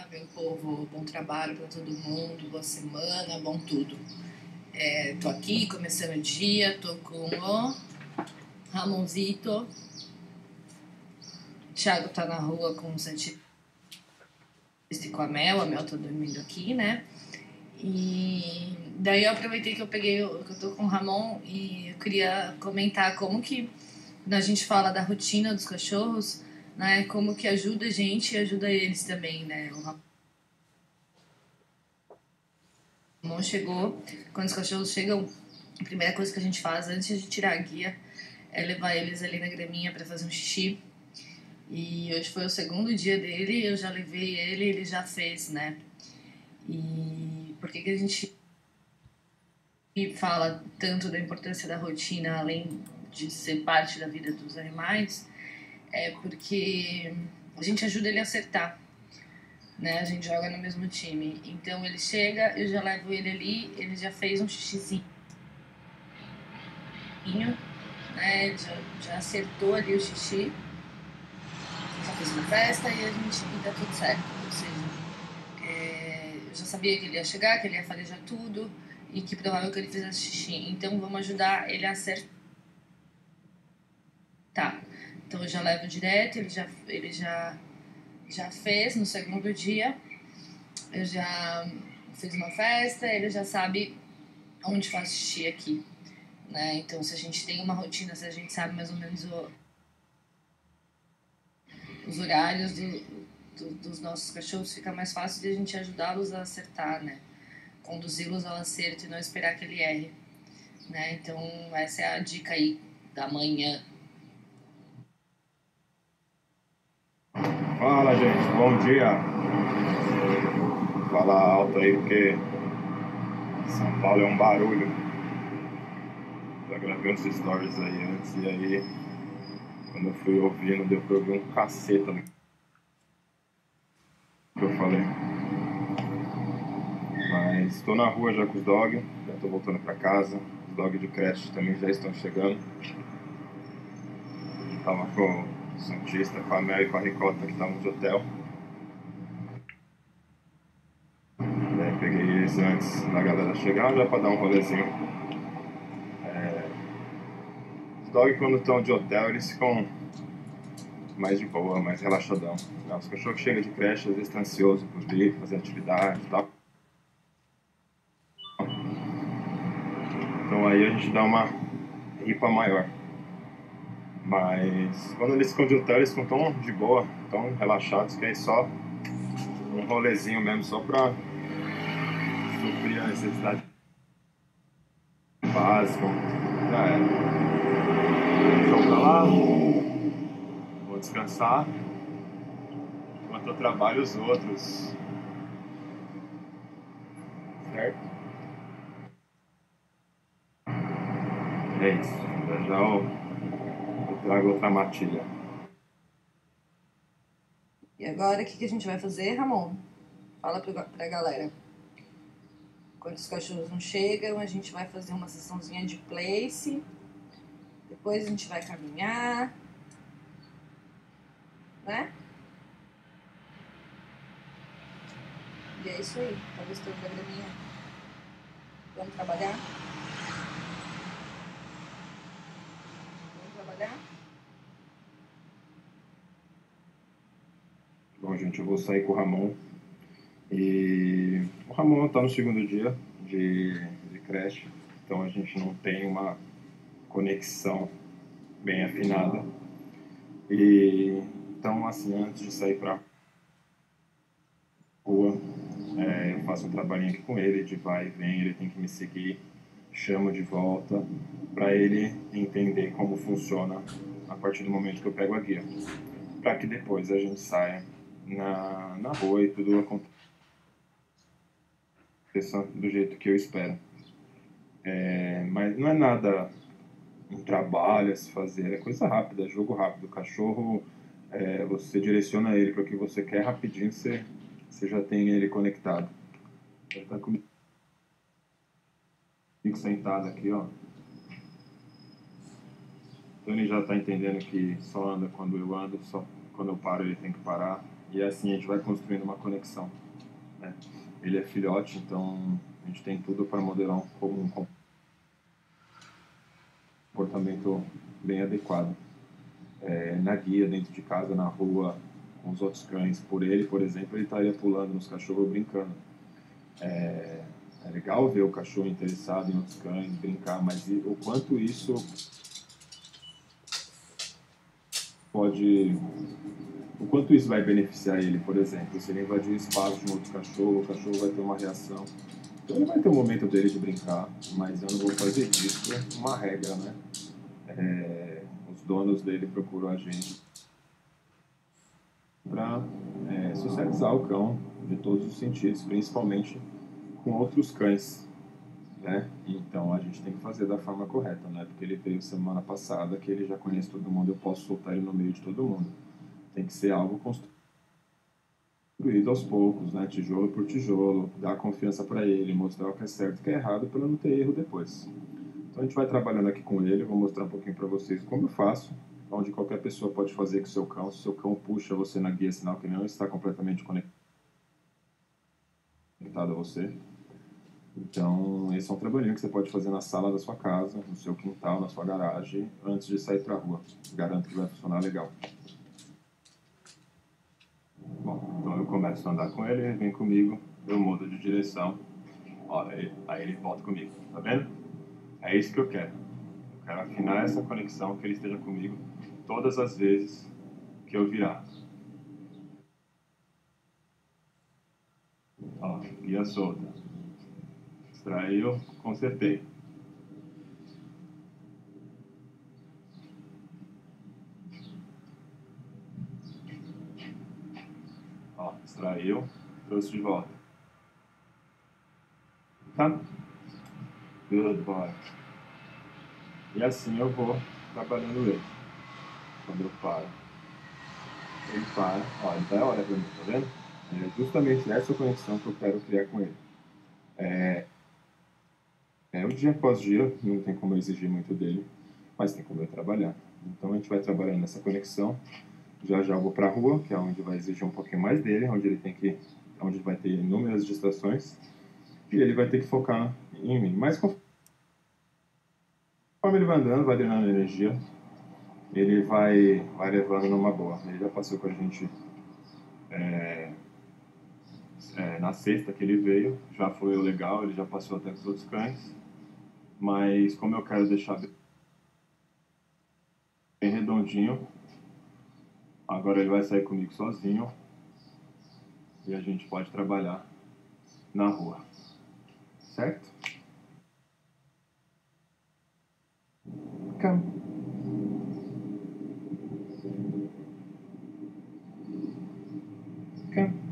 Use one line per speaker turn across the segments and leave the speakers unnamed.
meu povo, bom trabalho para todo mundo, boa semana, bom tudo. Tô aqui começando o dia, tô com o Ramonzito. O Thiago tá na rua com o Santista e com a Mel tá dormindo aqui, né? E daí eu aproveitei que que eu tô com o Ramon e eu queria comentar como que a gente fala da rotina dos cachorros, né? Como que ajuda a gente e ajuda eles também, né? O Ramon chegou, quando os cachorros chegam, a primeira coisa que a gente faz antes de tirar a guia é levar eles ali na graminha para fazer um xixi. E hoje foi o segundo dia dele, eu já levei ele já fez, né? E por que a gente fala tanto da importância da rotina, além de ser parte da vida dos animais? É porque a gente ajuda ele a acertar, né? A gente joga no mesmo time. Então ele chega, eu já levo ele ali, ele já fez um xixizinho, né? Ele já acertou ali o xixi, já fez uma festa e tá tudo certo. Ou seja, eu já sabia que ele ia chegar, que ele ia farejar tudo e que provável que ele fizesse xixi. Então vamos ajudar ele a acertar. Então eu já levo direto, ele já fez no segundo dia, eu já fiz uma festa, ele já sabe onde faz xixi aqui, né? Então se a gente tem uma rotina, se a gente sabe mais ou menos os horários dos nossos cachorros, fica mais fácil de a gente ajudá-los a acertar, né? Conduzi-los ao acerto e não esperar que ele erre, né? Então essa é a dica aí da manhã.
Fala, gente, bom dia. Fala alto aí porque São Paulo é um barulho. Já gravei uns stories aí antes e aí quando eu fui ouvindo deu pra ouvir um caceta no que eu falei. Mas tô na rua já com os dogs, já tô voltando pra casa. Os dogs de creche também já estão chegando. Tava com o Santista, com a Mel e com a Ricota que estavam de hotel. Daí peguei eles antes da galera chegar já pra dar um rolezinho. Os dogs quando estão de hotel eles ficam mais de boa, mais relaxadão. Os cachorros que chegam de creche às vezes estão ansiosos por vir, fazer atividade e tal. Então aí a gente dá uma ripa maior. Mas quando eles ficam de hotel, eles ficam tão de boa, tão relaxados, que aí só um rolezinho mesmo, só pra suprir a necessidade básica. Já era. Então pra lá, vou descansar, enquanto eu trabalho os outros. Certo? É isso. Já já eu trago outra matilha.
E agora o que a gente vai fazer, Ramon? Fala pra galera. Quando os cachorros não chegam, a gente vai fazer uma sessãozinha de place. Depois a gente vai caminhar, né? E é isso aí. Tá gostando da graminha? Vamos trabalhar? Vamos trabalhar?
Bom, gente, eu vou sair com o Ramon. E o Ramon tá no segundo dia de creche, então a gente não tem uma conexão bem afinada. E então, assim, antes de sair pra rua, eu faço um trabalhinho aqui com ele, de vai e vem, ele tem que me seguir, chamo de volta, para ele entender como funciona a partir do momento que eu pego a guia, para que depois a gente saia na rua e tudo aconteça do jeito que eu espero. Mas não é nada um trabalho a se fazer, é coisa rápida, é jogo rápido. O cachorro, você direciona ele para o que você quer rapidinho, você já tem ele conectado. Ele está comigo sentado aqui, ó. Então ele já está entendendo que só anda quando eu ando, só quando eu paro ele tem que parar. E assim a gente vai construindo uma conexão, né? Ele é filhote, então a gente tem tudo para modelar um comportamento bem adequado. Na guia, dentro de casa, na rua, com os outros cães. Por ele, por exemplo, ele estaria pulando nos cachorros brincando. É legal ver o cachorro interessado em outros cães, brincar, mas o quanto isso pode... O quanto isso vai beneficiar ele, por exemplo, se ele invadir o espaço de um outro cachorro, o cachorro vai ter uma reação. Então ele vai ter um momento dele de brincar, mas eu não vou fazer disso uma regra, né? Os donos dele procuram a gente para socializar o cão de todos os sentidos, principalmente com outros cães, né? Então a gente tem que fazer da forma correta, né? Porque ele veio semana passada, que ele já conhece todo mundo, eu posso soltar ele no meio de todo mundo. Tem que ser algo construído aos poucos, né? Tijolo por tijolo, dar confiança para ele, mostrar o que é certo e o que é errado para não ter erro depois. Então a gente vai trabalhando aqui com ele, eu vou mostrar um pouquinho para vocês como eu faço, onde qualquer pessoa pode fazer com o seu cão. Se o seu cão puxa você na guia, sinal que ele não está completamente conectado a você. Então, esse é um trabalhinho que você pode fazer na sala da sua casa, no seu quintal, na sua garagem, antes de sair para a rua. Garanto que vai funcionar legal. Bom, então eu começo a andar com ele, vem comigo, eu mudo de direção, ó, aí ele volta comigo, tá vendo? É isso que eu quero. Eu quero afinar essa conexão, que ele esteja comigo todas as vezes que eu virar. Ó, guia solta. Extraiu, consertei. Ó, extraiu, trouxe de volta. Tá? Good boy. E assim eu vou trabalhando ele. Quando eu paro, ele para. Ó, ele vai olhar pra mim, tá vendo? É justamente essa conexão que eu quero criar com ele. É o dia após dia, não tem como eu exigir muito dele, mas tem como eu trabalhar. Então a gente vai trabalhando nessa conexão. Já já eu vou para a rua, que é onde vai exigir um pouquinho mais dele, onde vai ter inúmeras distrações, e ele vai ter que focar em mim. Mas conforme ele vai andando, vai drenando energia, ele vai levando numa boa. Ele já passou com a gente na sexta que ele veio, já foi legal, ele já passou até com os outros cães, mas como eu quero deixar bem redondinho, agora ele vai sair comigo sozinho e a gente pode trabalhar na rua, certo? Come. Come.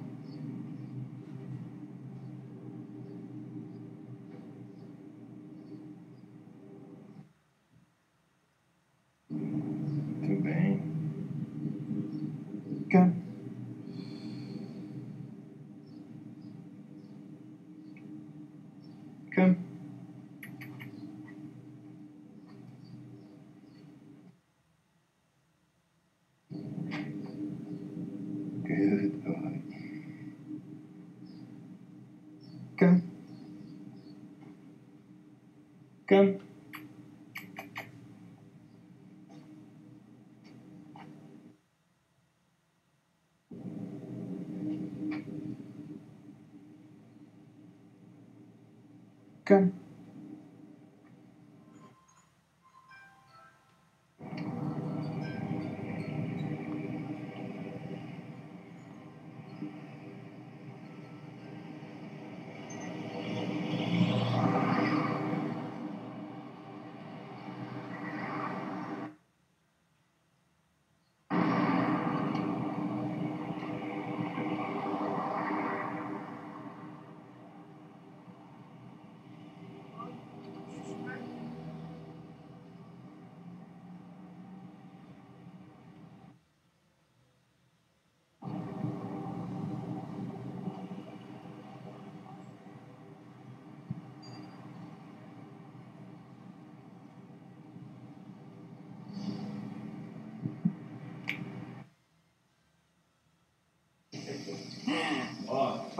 Muito bem. Come. Come. Good boy. Come. Come. Come.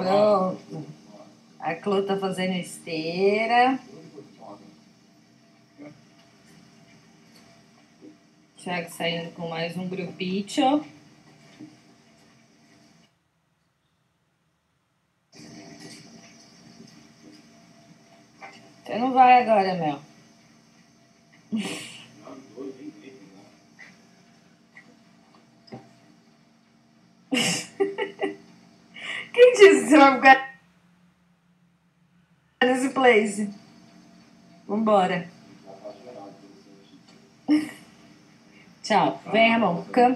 Pronto. A Clô tá fazendo esteira. Thiago saindo com mais um grupinho. Você não vai agora, Mel. Quem disse que você vai ficar nesse place? Vambora. Tchau. Vem, Ramon. Fica.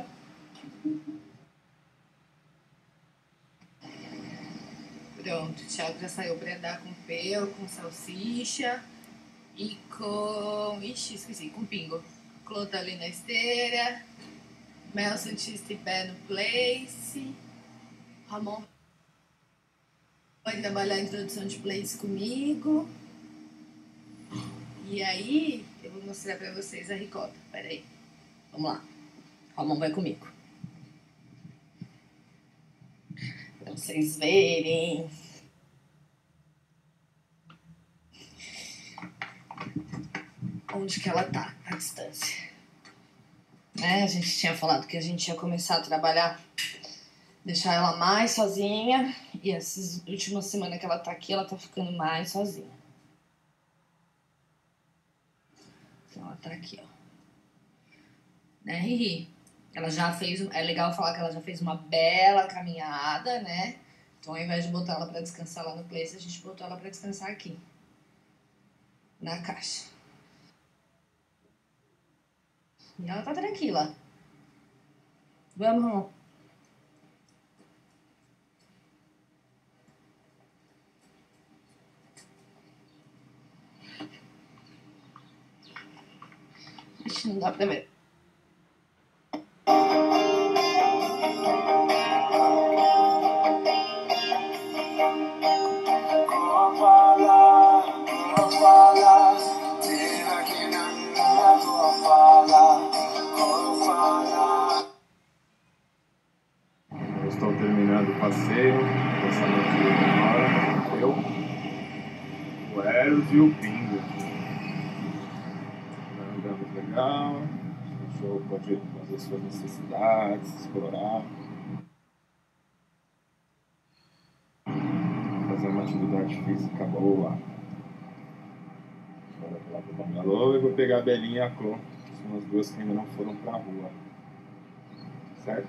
Pronto, o Thiago já saiu pra andar com pelo, com salsicha e com... Ixi, esqueci, com pingo. Clô tá ali na esteira. Mel Santista e pé no place. Ramon vai trabalhar a introdução de place comigo. E aí, eu vou mostrar pra vocês a ricota. Pera aí. Vamos lá. Ramon vai comigo. Pra vocês verem. Onde que ela tá, a distância. Né? A gente tinha falado que a gente ia começar a trabalhar, deixar ela mais sozinha. E essas últimas semanas que ela tá aqui, ela tá ficando mais sozinha. Então ela tá aqui, ó. Né, Riri? Ela já fez... É legal falar que ela já fez uma bela caminhada, né? Então ao invés de botar ela pra descansar lá no place, a gente botou ela pra descansar aqui. Na caixa. E ela tá tranquila. Vamos, Ramon. Ixi, não dá pra ver.
Eu estou terminando o passeio. Essa noite agora. Eu, o Eros e o Pingo. Andamos legal. O cachorro pode fazer suas necessidades, explorar. Fazer uma atividade física boa. Agora eu vou lá pro bangalô e vou pegar a Belinha e a Clô. São as duas que ainda não foram pra rua. Certo?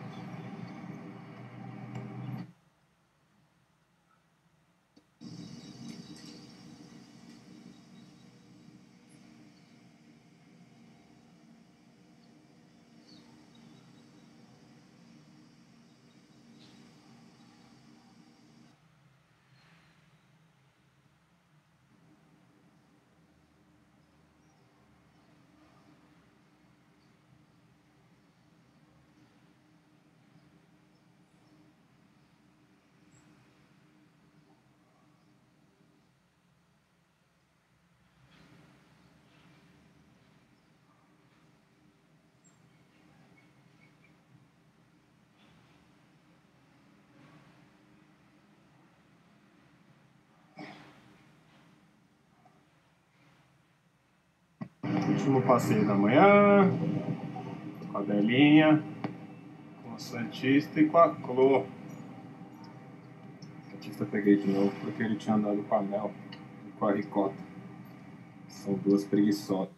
Último passeio da manhã, com a Belinha, com o Santista e com a Clô. O Santista eu peguei de novo porque ele tinha andado com a Mel e com a Ricota. São duas preguiçosas.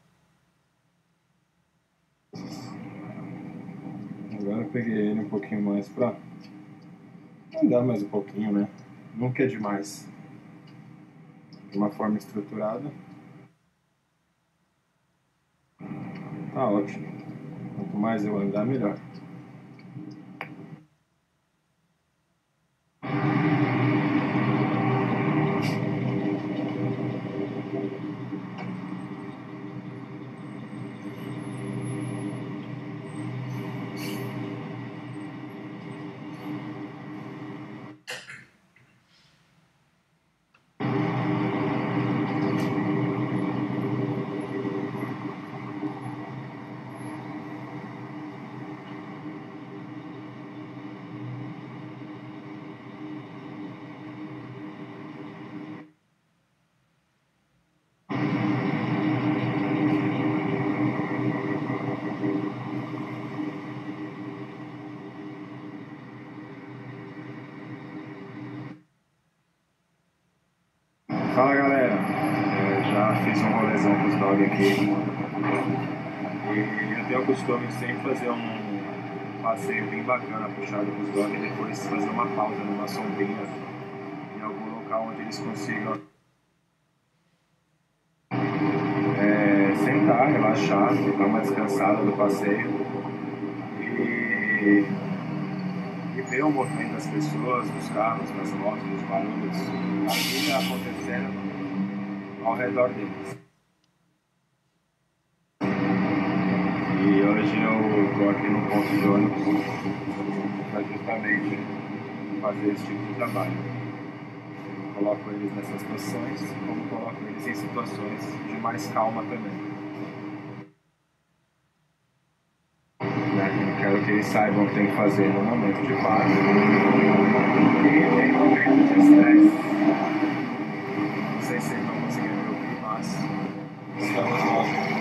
Agora eu peguei ele um pouquinho mais pra andar mais um pouquinho, né? Nunca é demais. De uma forma estruturada. Tá ótimo. Quanto mais eu andar, melhor. Fala galera, já fiz um rolezão com os dogs aqui e eu tenho o costume de sempre fazer um passeio bem bacana, puxado com os dogs e depois fazer uma pausa numa sombrinha em algum local onde eles consigam sentar, relaxar, dar uma descansada do passeio e ver o movimento das pessoas, dos carros, das motos, dos barulhos, a vida acontecendo ao redor deles. E hoje eu estou aqui no ponto de ônibus para justamente fazer esse tipo de trabalho. Eu coloco eles nessas situações, como coloco eles em situações de mais calma também. Eu quero que eles saibam o que tem que fazer no momento de paz e em momento de estresse. Não sei se vocês estão conseguindo me ouvir, mas estamos lá.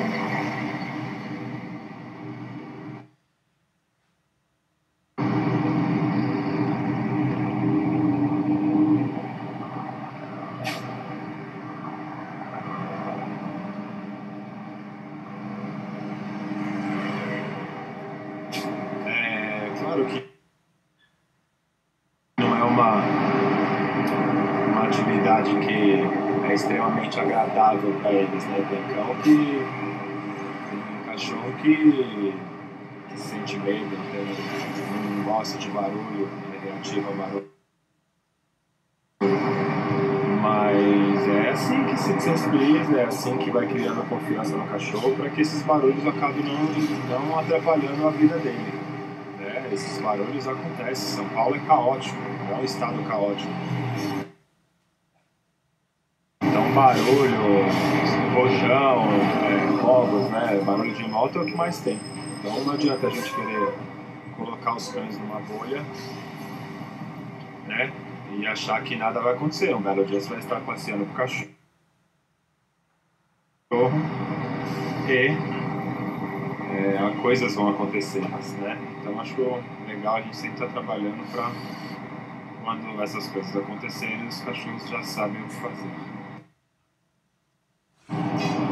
Claro que não é uma atividade que é extremamente agradável para eles, né? Tem cão tem cachorro que sente medo, não gosta de barulho, é reativo ao barulho. Mas é assim que se sensibiliza, é assim que vai criando confiança no cachorro para que esses barulhos acabem não atrapalhando a vida dele. Esses barulhos acontecem. São Paulo é caótico, é um estado caótico. Então barulho, rojão, fogos, barulho de moto é o que mais tem. Então não adianta a gente querer colocar os cães numa bolha, né? E achar que nada vai acontecer. Um belo dia você vai estar passeando com o cachorro e coisas vão acontecer, né? Então acho legal a gente sempre estar trabalhando para quando essas coisas acontecerem, os cachorros já sabem o que fazer.